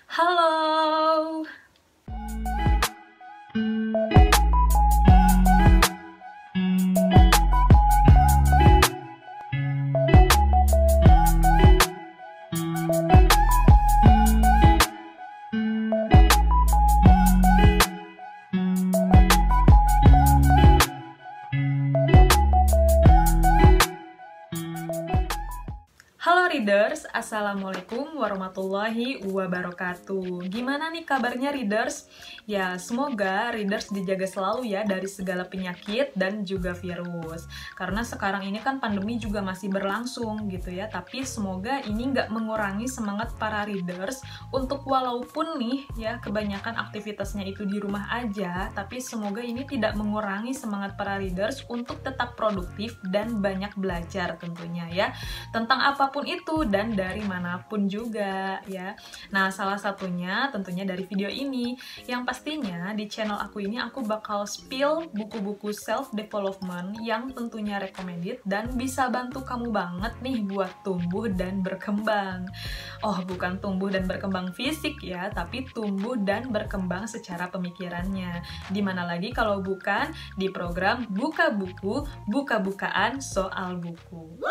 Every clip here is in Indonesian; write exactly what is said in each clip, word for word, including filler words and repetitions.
Halo. Halo readers, assalamualaikum warahmatullahi wabarakatuh. Gimana nih kabarnya readers? Ya, semoga readers dijaga selalu ya dari segala penyakit dan juga virus. Karena sekarang ini kan pandemi juga masih berlangsung gitu ya. Tapi semoga ini nggak mengurangi semangat para readers untuk walaupun nih ya kebanyakan aktivitasnya itu di rumah aja, tapi semoga ini tidak mengurangi semangat para readers untuk tetap produktif dan banyak belajar tentunya ya. Tentang apa apapun itu dan dari manapun juga ya. Nah, salah satunya tentunya dari video ini. Yang pastinya di channel aku ini aku bakal spill buku-buku self development yang tentunya recommended dan bisa bantu kamu banget nih buat tumbuh dan berkembang. Oh, bukan tumbuh dan berkembang fisik ya, tapi tumbuh dan berkembang secara pemikirannya. Dimana lagi kalau bukan di program Buka Buku, buka-bukaan soal buku.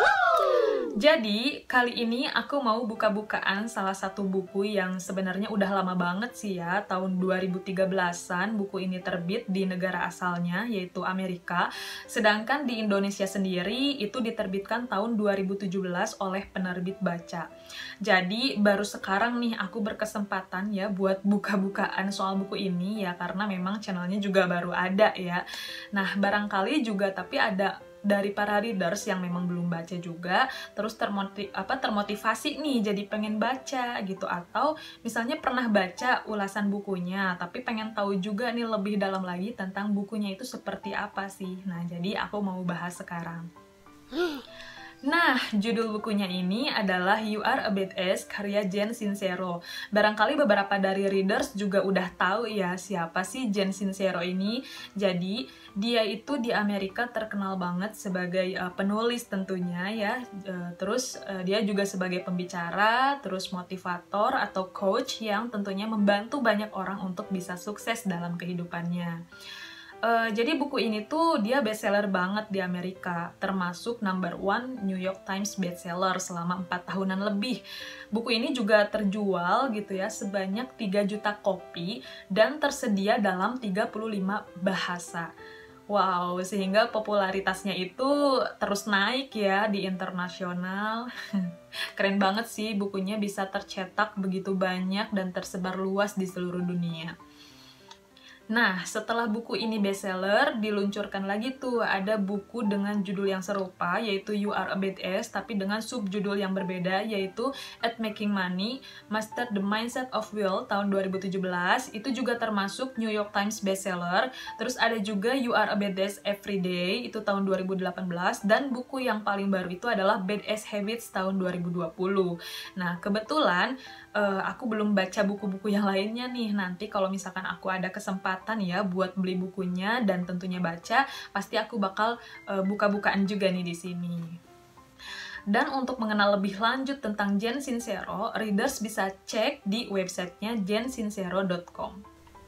Jadi, kali ini aku mau buka-bukaan salah satu buku yang sebenarnya udah lama banget sih ya, tahun dua ribu tiga belasan buku ini terbit di negara asalnya, yaitu Amerika. Sedangkan di Indonesia sendiri itu diterbitkan tahun dua ribu tujuh belas oleh penerbit Baca. Jadi, baru sekarang nih aku berkesempatan ya buat buka-bukaan soal buku ini ya, karena memang channelnya juga baru ada ya. Nah, barangkali juga tapi ada dari para readers yang memang belum baca juga, terus termotiv apa termotivasi nih jadi pengen baca gitu, atau misalnya pernah baca ulasan bukunya tapi pengen tahu juga nih lebih dalam lagi tentang bukunya itu seperti apa sih. Nah, jadi aku mau bahas sekarang. Nah, judul bukunya ini adalah You Are a Badass karya Jen Sincero. Barangkali beberapa dari readers juga udah tahu ya siapa sih Jen Sincero ini. Jadi, dia itu di Amerika terkenal banget sebagai uh, penulis tentunya ya. Uh, terus uh, dia juga sebagai pembicara, terus motivator atau coach yang tentunya membantu banyak orang untuk bisa sukses dalam kehidupannya. Uh, jadi buku ini tuh dia bestseller banget di Amerika, termasuk number one New York Times bestseller selama empat tahunan lebih. Buku ini juga terjual gitu ya sebanyak tiga juta kopi dan tersedia dalam tiga puluh lima bahasa. Wow, sehingga popularitasnya itu terus naik ya di internasional. Keren banget sih bukunya bisa tercetak begitu banyak dan tersebar luas di seluruh dunia. Nah, setelah buku ini bestseller, diluncurkan lagi tuh ada buku dengan judul yang serupa, yaitu You Are a Badass, tapi dengan subjudul yang berbeda, yaitu At Making Money, Master the Mindset of Wealth tahun dua ribu tujuh belas, itu juga termasuk New York Times bestseller. Terus ada juga You Are a Badass Every Day, itu tahun dua ribu delapan belas, dan buku yang paling baru itu adalah Badass Habits tahun dua ribu dua puluh. Nah, kebetulan uh, aku belum baca buku-buku yang lainnya nih. Nanti kalau misalkan aku ada kesempatan ya buat beli bukunya dan tentunya baca, pasti aku bakal uh, buka-bukaan juga nih di sini. Dan untuk mengenal lebih lanjut tentang Jen Sincero, readers bisa cek di websitenya jen sincero dot com.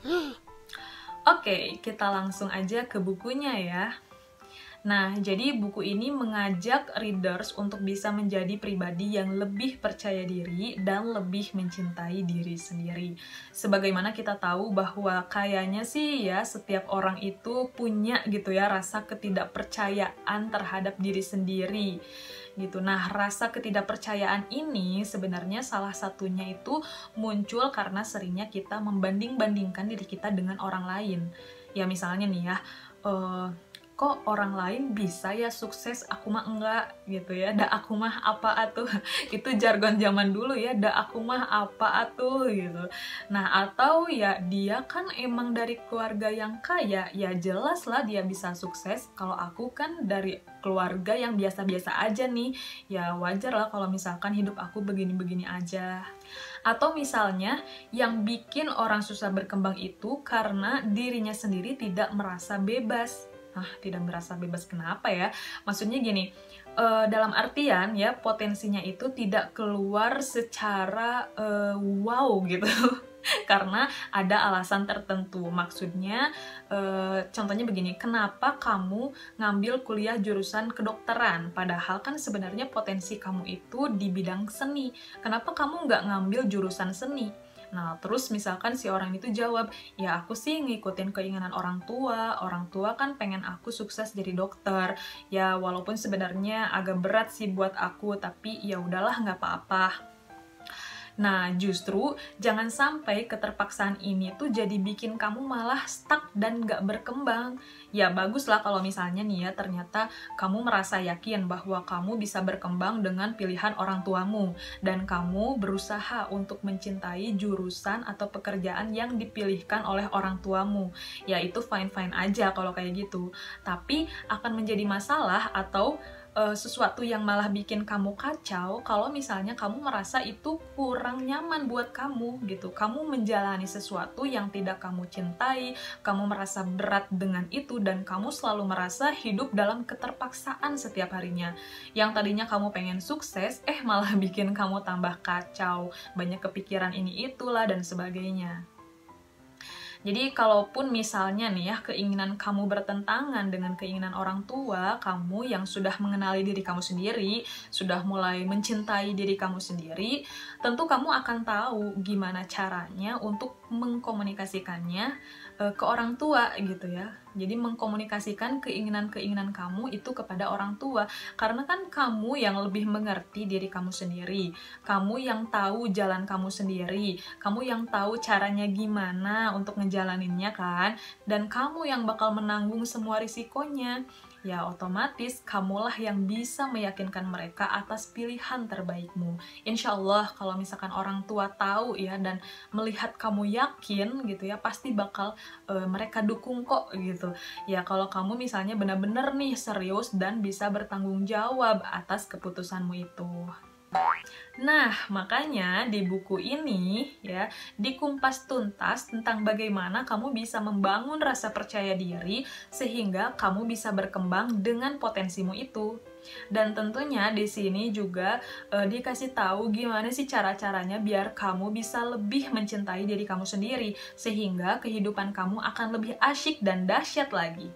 Oke, kita langsung aja ke bukunya ya. Nah, jadi buku ini mengajak readers untuk bisa menjadi pribadi yang lebih percaya diri dan lebih mencintai diri sendiri. Sebagaimana kita tahu bahwa kayaknya sih ya setiap orang itu punya gitu ya rasa ketidakpercayaan terhadap diri sendiri gitu. Nah, rasa ketidakpercayaan ini sebenarnya salah satunya itu muncul karena seringnya kita membanding-bandingkan diri kita dengan orang lain. Ya misalnya nih ya, uh, kok orang lain bisa ya sukses, aku mah enggak gitu ya, da aku mah apa atuh, itu jargon zaman dulu ya, da aku mah apa atuh gitu. Nah, atau ya dia kan emang dari keluarga yang kaya, ya jelas lah dia bisa sukses, kalau aku kan dari keluarga yang biasa-biasa aja nih, ya wajar lah kalau misalkan hidup aku begini-begini aja. Atau misalnya yang bikin orang susah berkembang itu karena dirinya sendiri tidak merasa bebas. Ah, tidak merasa bebas kenapa ya? Maksudnya gini, Uh, dalam artian ya, potensinya itu tidak keluar secara uh, wow gitu. Karena ada alasan tertentu. Maksudnya, uh, contohnya begini, kenapa kamu ngambil kuliah jurusan kedokteran? Padahal kan sebenarnya potensi kamu itu di bidang seni. Kenapa kamu nggak ngambil jurusan seni? Nah, terus misalkan si orang itu jawab, ya aku sih ngikutin keinginan orang tua, orang tua kan pengen aku sukses jadi dokter. Ya walaupun sebenarnya agak berat sih buat aku, tapi ya udahlah nggak apa-apa. Nah, justru jangan sampai keterpaksaan ini tuh jadi bikin kamu malah stuck dan gak berkembang. Ya, baguslah kalau misalnya nih ya, ternyata kamu merasa yakin bahwa kamu bisa berkembang dengan pilihan orang tuamu, dan kamu berusaha untuk mencintai jurusan atau pekerjaan yang dipilihkan oleh orang tuamu. Ya, itu fine-fine aja kalau kayak gitu. Tapi akan menjadi masalah atau Uh, sesuatu yang malah bikin kamu kacau kalau misalnya kamu merasa itu kurang nyaman buat kamu gitu. Kamu menjalani sesuatu yang tidak kamu cintai, kamu merasa berat dengan itu, dan kamu selalu merasa hidup dalam keterpaksaan setiap harinya. Yang tadinya kamu pengen sukses, eh malah bikin kamu tambah kacau, banyak kepikiran ini itulah dan sebagainya. Jadi kalaupun misalnya nih ya, keinginan kamu bertentangan dengan keinginan orang tua, kamu yang sudah mengenali diri kamu sendiri, sudah mulai mencintai diri kamu sendiri, tentu kamu akan tahu gimana caranya untuk mengkomunikasikannya uh, ke orang tua gitu ya. Jadi mengkomunikasikan keinginan-keinginan kamu itu kepada orang tua, karena kan kamu yang lebih mengerti diri kamu sendiri, kamu yang tahu jalan kamu sendiri, kamu yang tahu caranya gimana untuk ngejalaninnya kan, dan kamu yang bakal menanggung semua risikonya. Ya otomatis kamulah yang bisa meyakinkan mereka atas pilihan terbaikmu. Insya Allah kalau misalkan orang tua tahu ya dan melihat kamu yakin gitu ya, pasti bakal e, mereka dukung kok gitu. Ya kalau kamu misalnya benar-benar nih serius dan bisa bertanggung jawab atas keputusanmu itu. Nah, makanya di buku ini ya dikumpas tuntas tentang bagaimana kamu bisa membangun rasa percaya diri sehingga kamu bisa berkembang dengan potensimu itu. Dan tentunya di sini juga e, dikasih tahu gimana sih cara-caranya biar kamu bisa lebih mencintai diri kamu sendiri sehingga kehidupan kamu akan lebih asyik dan dahsyat lagi.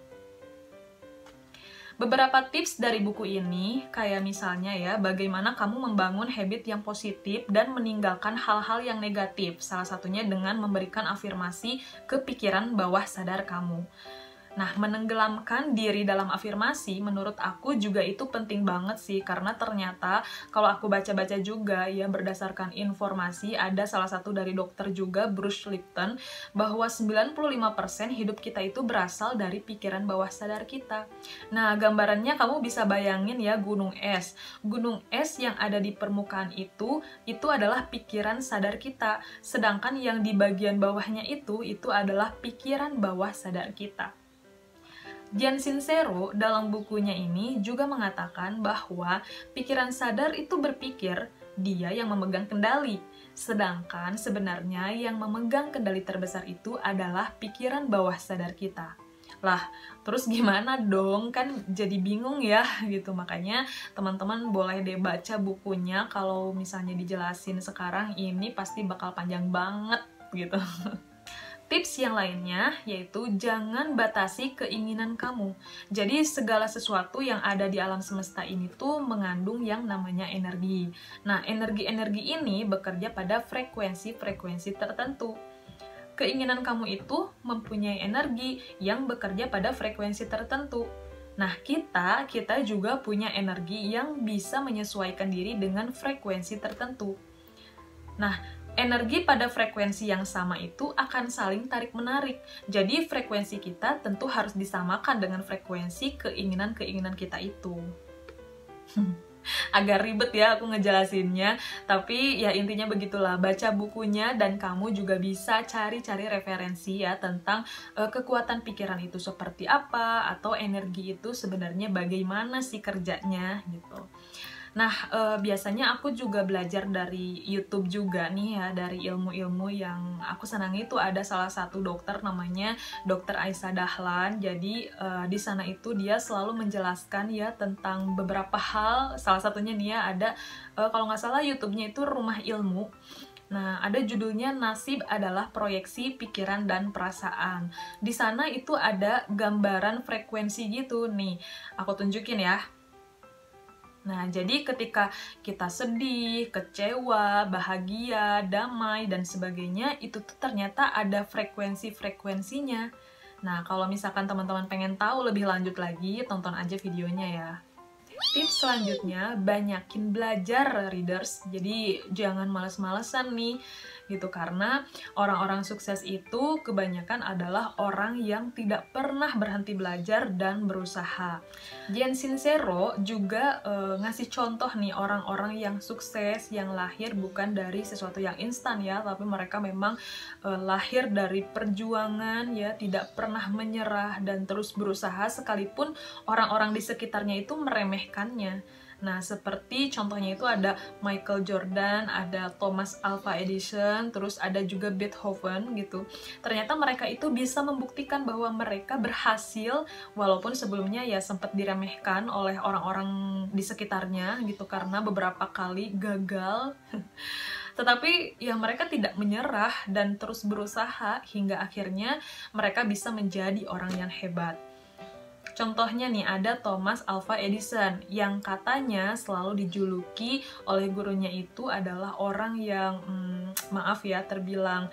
Beberapa tips dari buku ini, kayak misalnya ya, bagaimana kamu membangun habit yang positif dan meninggalkan hal-hal yang negatif, salah satunya dengan memberikan afirmasi ke pikiran bawah sadar kamu. Nah, menenggelamkan diri dalam afirmasi menurut aku juga itu penting banget sih, karena ternyata kalau aku baca-baca juga ya berdasarkan informasi, ada salah satu dari dokter juga, Bruce Lipton, bahwa sembilan puluh lima persen hidup kita itu berasal dari pikiran bawah sadar kita. Nah, gambarannya kamu bisa bayangin ya gunung es. Gunung es yang ada di permukaan itu, itu adalah pikiran sadar kita. Sedangkan yang di bagian bawahnya itu, itu adalah pikiran bawah sadar kita. Gian Sincero dalam bukunya ini juga mengatakan bahwa pikiran sadar itu berpikir, dia yang memegang kendali. Sedangkan sebenarnya yang memegang kendali terbesar itu adalah pikiran bawah sadar kita. Lah, terus gimana dong? Kan jadi bingung ya gitu. Makanya teman-teman boleh deh baca bukunya, kalau misalnya dijelasin sekarang ini pasti bakal panjang banget gitu. Tips yang lainnya yaitu jangan batasi keinginan kamu. Jadi segala sesuatu yang ada di alam semesta ini tuh mengandung yang namanya energi. Nah, energi-energi ini bekerja pada frekuensi-frekuensi tertentu. Keinginan kamu itu mempunyai energi yang bekerja pada frekuensi tertentu. Nah, kita, kita juga punya energi yang bisa menyesuaikan diri dengan frekuensi tertentu. Nah, energi pada frekuensi yang sama itu akan saling tarik-menarik. Jadi frekuensi kita tentu harus disamakan dengan frekuensi keinginan-keinginan kita itu. Agak ribet ya aku ngejelasinnya, tapi ya intinya begitulah. Baca bukunya dan kamu juga bisa cari-cari referensi ya tentang uh, kekuatan pikiran itu seperti apa, atau energi itu sebenarnya bagaimana sih kerjanya gitu. Nah, eh, biasanya aku juga belajar dari YouTube juga nih ya, dari ilmu-ilmu yang aku senangi. Itu ada salah satu dokter namanya Dokter Aisyah Dahlan. Jadi eh, di sana itu dia selalu menjelaskan ya tentang beberapa hal. Salah satunya nih ya ada, eh, kalau nggak salah YouTube-nya itu Rumah Ilmu. Nah, ada judulnya Nasib adalah Proyeksi Pikiran dan Perasaan. Di sana itu ada gambaran frekuensi gitu nih. Aku tunjukin ya. Nah, jadi ketika kita sedih, kecewa, bahagia, damai, dan sebagainya, itu tuh ternyata ada frekuensi-frekuensinya. Nah, kalau misalkan teman-teman pengen tahu lebih lanjut lagi, tonton aja videonya ya. Tips selanjutnya, banyakin belajar readers. Jadi jangan males-malesan nih gitu, karena orang-orang sukses itu kebanyakan adalah orang yang tidak pernah berhenti belajar dan berusaha. Jen Sincero juga e, ngasih contoh nih orang-orang yang sukses yang lahir bukan dari sesuatu yang instan ya, tapi mereka memang e, lahir dari perjuangan ya, tidak pernah menyerah dan terus berusaha sekalipun orang-orang di sekitarnya itu meremehkannya. Nah, seperti contohnya itu ada Michael Jordan, ada Thomas Alva Edison, terus ada juga Beethoven gitu. Ternyata mereka itu bisa membuktikan bahwa mereka berhasil walaupun sebelumnya ya sempat diremehkan oleh orang-orang di sekitarnya gitu karena beberapa kali gagal. Tetapi ya mereka tidak menyerah dan terus berusaha hingga akhirnya mereka bisa menjadi orang yang hebat. Contohnya nih ada Thomas Alva Edison yang katanya selalu dijuluki oleh gurunya itu adalah orang yang hmm, maaf ya terbilang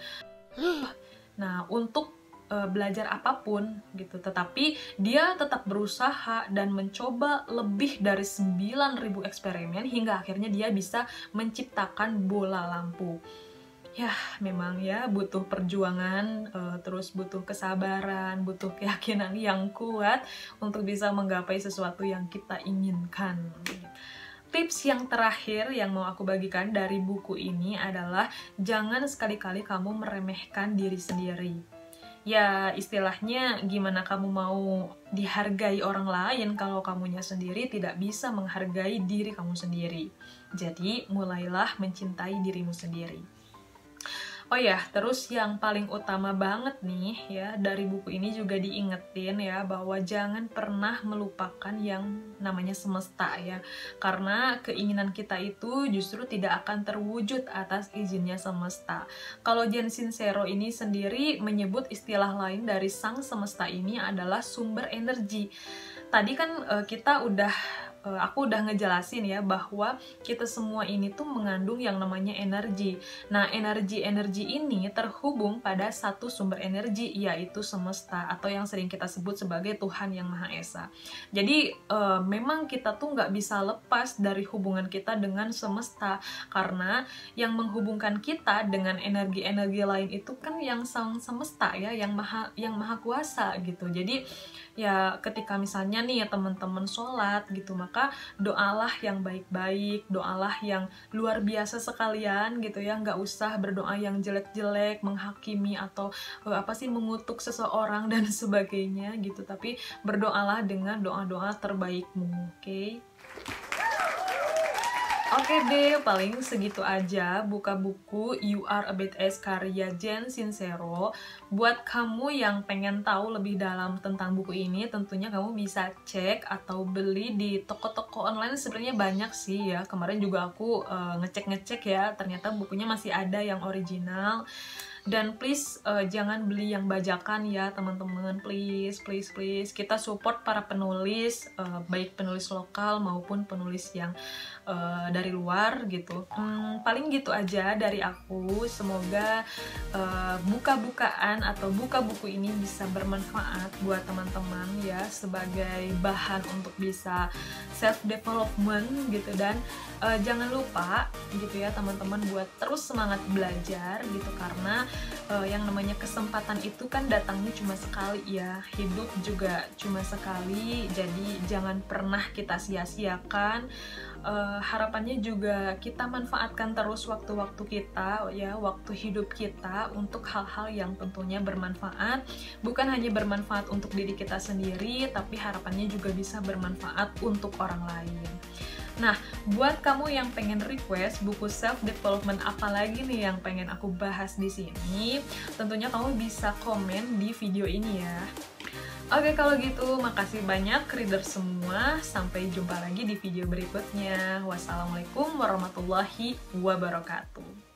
nah untuk e, belajar apapun gitu, tetapi dia tetap berusaha dan mencoba lebih dari sembilan ribu eksperimen hingga akhirnya dia bisa menciptakan bola lampu. Ya, memang ya butuh perjuangan, uh, terus butuh kesabaran, butuh keyakinan yang kuat untuk bisa menggapai sesuatu yang kita inginkan. Tips yang terakhir yang mau aku bagikan dari buku ini adalah jangan sekali-kali kamu meremehkan diri sendiri. Ya, istilahnya gimana kamu mau dihargai orang lain kalau kamunya sendiri tidak bisa menghargai diri kamu sendiri. Jadi, mulailah mencintai dirimu sendiri. Oh ya, terus yang paling utama banget nih ya dari buku ini juga diingetin ya bahwa jangan pernah melupakan yang namanya semesta ya. Karena keinginan kita itu justru tidak akan terwujud atas izinnya semesta. Kalau Jen Sincero ini sendiri menyebut istilah lain dari sang semesta ini adalah sumber energi. Tadi kan uh, kita udah Uh, aku udah ngejelasin ya bahwa kita semua ini tuh mengandung yang namanya energi. Nah, energi-energi ini terhubung pada satu sumber energi, yaitu semesta atau yang sering kita sebut sebagai Tuhan Yang Maha Esa. Jadi, uh, memang kita tuh nggak bisa lepas dari hubungan kita dengan semesta, karena yang menghubungkan kita dengan energi-energi lain itu kan yang sang semesta ya, yang maha yang maha kuasa gitu. Jadi, ya ketika misalnya nih ya teman-teman sholat gitu, maka doalah yang baik-baik, doalah yang luar biasa sekalian gitu ya, nggak usah berdoa yang jelek-jelek, menghakimi atau uh, apa sih mengutuk seseorang dan sebagainya gitu, tapi berdoalah dengan doa-doa terbaikmu, oke? Okay? Oke deh, paling segitu aja buka buku You Are a Badass karya Jen Sincero. Buat kamu yang pengen tahu lebih dalam tentang buku ini, tentunya kamu bisa cek atau beli di toko-toko online. Sebenarnya banyak sih ya. Kemarin juga aku uh, ngecek-ngecek ya, ternyata bukunya masih ada yang original. Dan please uh, jangan beli yang bajakan ya teman-teman, please, please, please. Kita support para penulis, uh, baik penulis lokal maupun penulis yang uh, dari luar gitu. Hmm, paling gitu aja dari aku. Semoga uh, buka-bukaan atau buka buku ini bisa bermanfaat buat teman-teman ya, sebagai bahan untuk bisa self-development gitu. Dan uh, jangan lupa gitu ya teman-teman buat terus semangat belajar gitu, karena Uh, yang namanya kesempatan itu kan datangnya cuma sekali ya, hidup juga cuma sekali, jadi jangan pernah kita sia-siakan. Uh, harapannya juga kita manfaatkan terus waktu-waktu kita ya, waktu hidup kita untuk hal-hal yang tentunya bermanfaat, bukan hanya bermanfaat untuk diri kita sendiri, tapi harapannya juga bisa bermanfaat untuk orang lain. Nah, buat kamu yang pengen request buku self development apa lagi nih yang pengen aku bahas di sini, tentunya kamu bisa komen di video ini ya. Oke, kalau gitu makasih banyak reader semua. Sampai jumpa lagi di video berikutnya. Wassalamualaikum warahmatullahi wabarakatuh.